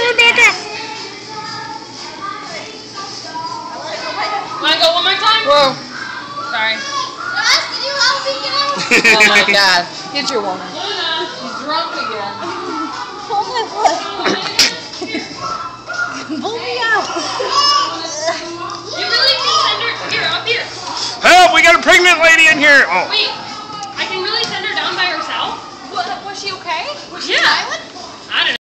Rebecca. Want to go one more time? Whoa. Sorry. Oh my God. Get your woman. He's drunk again. Pull my foot. Pull me out. You really can send her here, up here. Help! We got a pregnant lady in here. Oh. Wait, I can really send her down by herself? Was she okay? Was she Yeah. silent? I don't know.